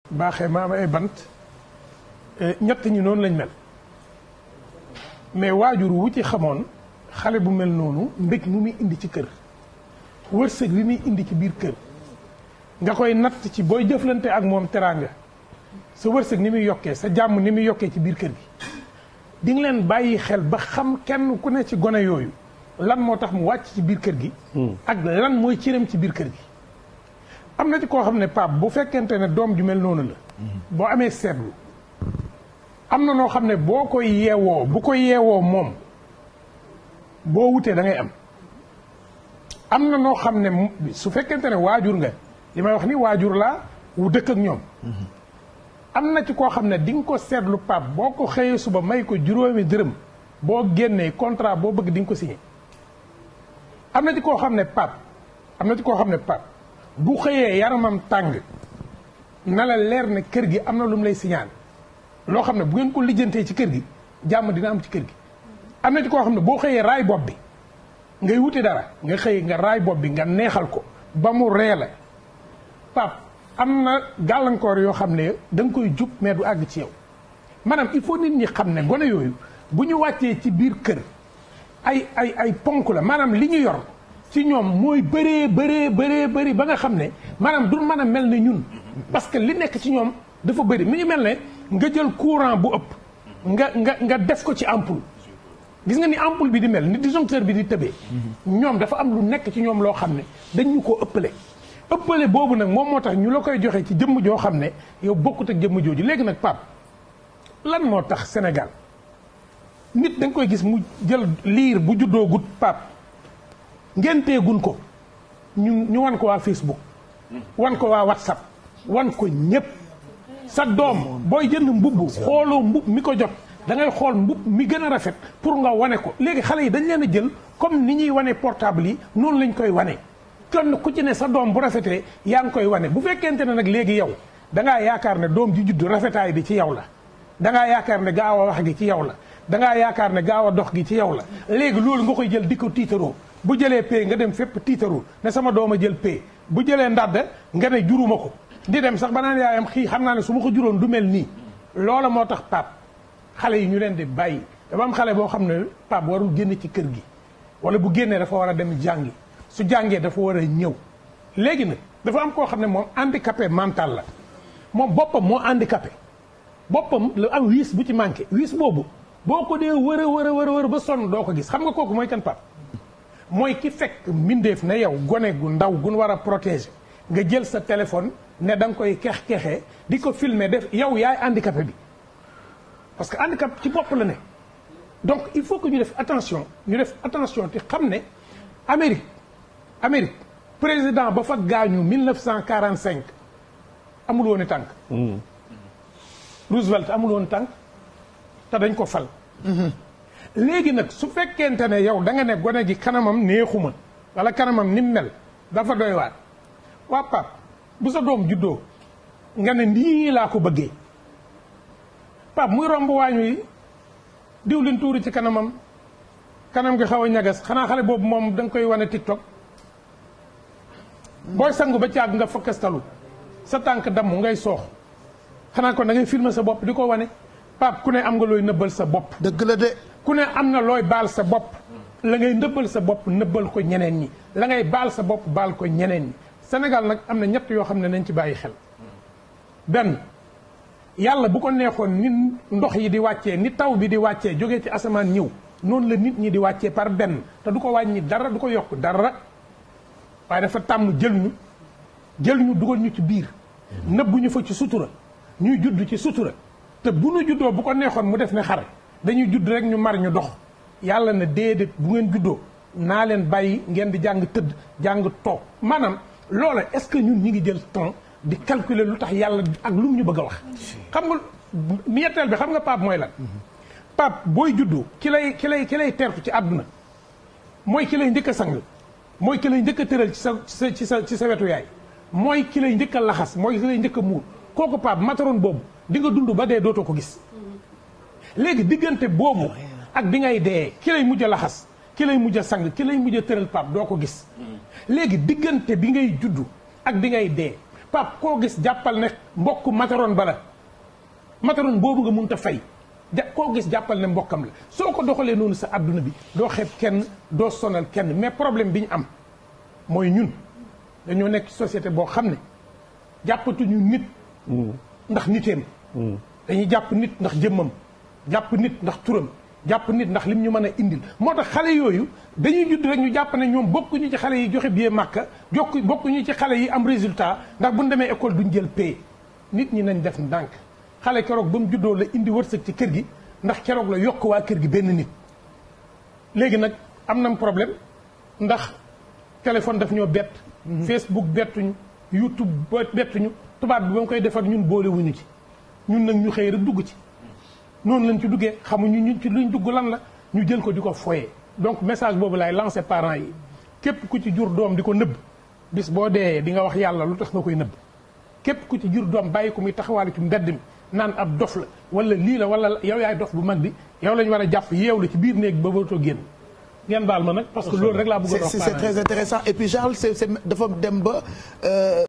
baaxee ma am ay bant ñett ñi noonu lañ mel mais waajur wu ci xamoon xale bu mel noonu mbég mu muy indi ci kër wërsëg bi muy indi ci biir kër nga koy natt ci booy jëflante ak moom teraanga sa wërsëg ni muy yokkee sa jàmm ni muy yokkee ci biir kër gi di nga leen bàyyi xel ba xam kenn ku ne ci gone yooyu lan moo tax mu wàcc ci biir kër gi ak lan mooy cëram ci biir kër gi am na ci koo xam ne Pape bu fekkente ne doom ju mel noonu la boo amee seetlu am na noo xam ne boo koy yeewoo bu ko yeewoo moom boo wutee da ngay am na noo xam ne su fekkente ne waajur nga li may wax ni waajur laa wu dëkk ak ñoom am na ci koo xam ne di nga ko seetlu Pape boo ko xëyee suba may ko juróomi dërëm boo génnee contrat boo bëgg di nga ko signé am na ci koo xam ne Pape bu xëyee yaramam tàng na la leer ne kër gi am na lu mu lay signal loo xam ne bu ngeen ko lijjantee ci kër gi jàmm dina am ci kër gi am na ci koo xam ne boo xëyee raay bopp bi ngay wuti dara nga xëy nga raay bopp bi nga neexal ko ba mu ree la Pape am na gàllankoor yoo xam ne da nga koy jub mais du àgg ci yow maanaam il faut nit ñi xam ne gone yooyu bu ñu wàccee ci biir kër ay ponk la maanaam li ñu yor ci ñoom mooy bëri ba nga xam ne maanaam du mën a mel ne ñun parce que li nekk ci ñoom dafa bëri mi ngi mel ne nga jël courant bu ëpp nga def ko ci ampoule gis nga ni ampoule bi di mel ni disjoncteur bi di tëbee ñoom dafa am lu nekk ci ñoom loo xam ne dañ ñu koo ëppale boobu nag moom moo tax ñu la koy joxe ci jëmm joo xam ne yow bokkut ak jëmm jooju léegi nag Pape lan moo tax Sénégal nit da nga koy gis mu jël liir bu juddoo gut Pape ngenteegun ko ñu wan ko waa Facebook wan ko waa WhatsApp wan ko ñëpp sa doom booy jënd mbubb xooloo mbubb mi ko jot da ngay xool mbubb mi gën a rafet pour nga wane ko léegi xale yi dañ leen a jël comme ni ñuy wane portable yi noonu lañ koy wane kon ku ci ne sa doom bu rafetee yaa ngi koy wane bu fekkente ne nag léegi yow dangaa yaakaar ne doom ji judd rafetaay bi ci yow la dangaa yaakaar ne gaaw a wax gi ci yow la dangaa yaakaar ne gaaw a dox gi ci yow la léegi loolu nga koy jël di ko tiitaroo bu jëlee pay nga dem fépp tiitaroo ne sama doom a jël pay bu jëlee ndadd nga ne juruma ko di dem sax ba naan yaayam xii xam naa ne su ma ko juróon du mel nii loola moo tax Pape xale yi ñu leen di bàyyi dafa am xale boo xam ne Pape warul génn ci kër gi wala bu génnee dafa war a dem jàngi su jàngee dafa war a ñëw léegi nag dafa am koo xam ne moom handicapé mental la moom boppam moo handicapé boppam la am wiis bu ci manqué wiis boobu boo ko dee wër ba sonn doo ko gis xam nga kooku mooy kan Pape mooy ki fekk mbindeef ne yow gone gu ndaw gun war a protéger nga jël sa téléphone ne da nga koy keex-keexee di ko filmer def yow yaay handicapé bi parce que handicap ci bopp la ne donc il faut que ñu def attention te xam ne Amérique président ba fa gaañu 1945 amul woon tànk Roosevelt amul woon tànk te dañ ko fal léegi nag su fekkente ne yow da nga ne gone gi kanamam neexuma wala kanamam ni mel dafa doy waar waa Pape bu sa doom juddoo nga ne nii laa ko bëggee Pape muy romb waañu yi diwlin tuuri ci kanam gi xaw a ñagas xanaa xale boobu moom da nga koy wane TikTok booy sangu ba caag nga fakkastalu sa tànk damm ngay soox xanaa kon da ngay filmer sa bopp di ko wane Pape ku ne am nga looy nëbbal sa bopp dëgg la de ku ne am na looy baal sa bopp la ngay nëbbal sa bopp nëbbal ko ñeneen ñi la ngay baal sa bopp baal ko ñeneen ñi Sénégal nag am na ñett yoo xam ne nañ ci bàyyi xel benn yàlla bu ko neexoon ni ndox yi di wàccee ni taw bi di wàccee jógee ci asamaan ñëw noonu la nit ñi di wàccee par benn te du ko wàññi dara du ko yokk dara waaye dafa tàmm jël ñu dugal ñu ci biir nëbbu ñu fa ci sutura ñuy judd ci sutura te bu ñu juddoo bu ko neexoon mu def ne xare dañuy judd rek ñu mar ñu dox yàlla na déedéet bu ngeen juddoo naa leen bàyyi ngeen di jàng tëdd jàng toog maanaam loola est-ce que ñun ñi ngi jël temps di calculer lu tax yàlla ak lu mu ñu bëgg a wax xam nga ñetteel bi xam nga Pape mooy lan Pape booy juddu ki lay tertu ci àdduna mooy ki lay njëkk a sang mooy ki lay njëkk a tëral ci sa wetu yaay mooy ki lay njëkk a laxas mooy ki lay njëkk a muur kooku Pape mataroon boobu di nga dund ba dee dootoo ko gis léegi diggante boobu ak bi ngay dee ki lay mujj a laxas ki lay mujj a sang ki lay mujj a tëral Pape doo ko gis léegi diggante bi ngay juddu ak bi ngay dee pap koo gis jàppal ne mbokk mataron bala mataron boobu nga mënut a fay koo gis jàppal ne mbokkam la soo ko doxalee noonu sa adduna bi doo xeeb kenn doo sonal kenn mais problème bi ñu am mooy ñun dañoo nekk société boo xam ne jàppatuñu nit ndax niteem dañuy jàpp nit ndax jëmmam jàpp nit ndax turam jàpp nit ndax lim ñu mën a indil moo tax xale yooyu dañuy judd rek ñu jàpp ne ñoom bokkuñu ci xale yi joxe billet Makka bokkuñu ci xale yi am résultat ndax bu ñu demee école duñ jël paie nit ñi nañ def ndànk xale keroog ba mu juddoo la indi wërsëg ci kër gi ndax keroog la yokk waa kër gi benn nit léegi nag am nam problème ndax téléphone daf ñoo bett Facebook bettuñu YouTube bettuñu tubaab bi ba mu koy defar ñun boolewuñu ci ñun nag ñu xëy rek dugg ci noonu lañ ci duggee xamuñu ñun ci luñ dugg lan la ñu jël ko di ko foyee donc message boobu laay lancé parents yi képp ku ci jur doom di ko nëbb bis boo dee di nga wax yàlla lu tax nga koy nëbb képp ku ci jur doom bàyyi ko muy taxawaale ci mbedd mi naan ab dof la wala lii la wala yow yaay dof bu mag bi yow lañ war a jàpp yeew la ci biir néeg ba waratoo génn ngeen baal ma nag parce que loolu rek laa bëggoon wax c'est très intéressant et puis Charles c'est dafa dem ba